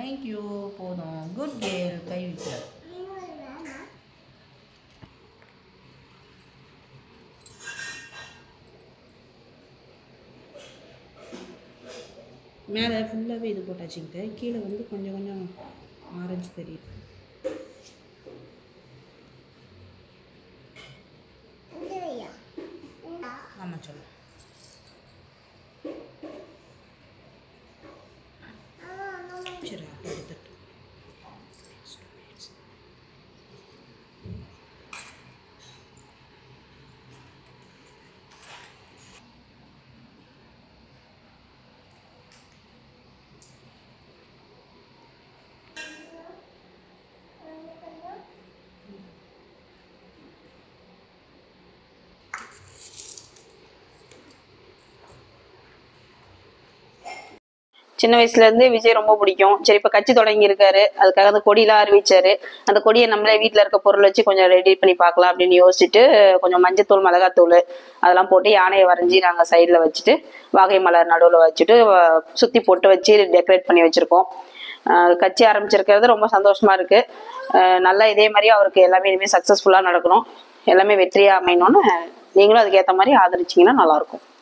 Thank you. போதும். Good girl. கை வைக்கிற. மேலே ஃபுல்லாகவே இது போட்டாச்சுங்க. கீழே வந்து கொஞ்சம் கொஞ்சம் ஆரஞ்சு தெரியுது. ஆமாம் சொல்லு. சரி எடுத்துட்டு சின்ன வயசுலேருந்து விஜய் ரொம்ப பிடிக்கும். சரி இப்போ கட்சி தொடங்கியிருக்காரு, அதுக்காக அந்த கொடியெலாம் அறிவிச்சாரு. அந்த கொடியை நம்மளே வீட்டில் இருக்க பொருள் வச்சு கொஞ்சம் ரெடி பண்ணி பார்க்கலாம் அப்படின்னு யோசிச்சுட்டு கொஞ்சம் மஞ்சத்தூள், மிளகாத்தூள் அதெல்லாம் போட்டு யானையை வரைஞ்சி நாங்கள் சைடில் வச்சுட்டு வாகை மலர் நடுவில் வச்சுட்டு சுற்றி போட்டு வச்சு டெக்கரேட் பண்ணி வச்சுருக்கோம். கட்சி ஆரம்பிச்சிருக்கிறது ரொம்ப சந்தோஷமாக இருக்குது. நல்லா இதே மாதிரி அவருக்கு எல்லாமே இனிமேல் சக்ஸஸ்ஃபுல்லாக நடக்கணும், எல்லாமே வெற்றியாக அமையணும்னு நீங்களும் அதுக்கேற்ற மாதிரி ஆதரிச்சிங்கன்னா நல்லாயிருக்கும்.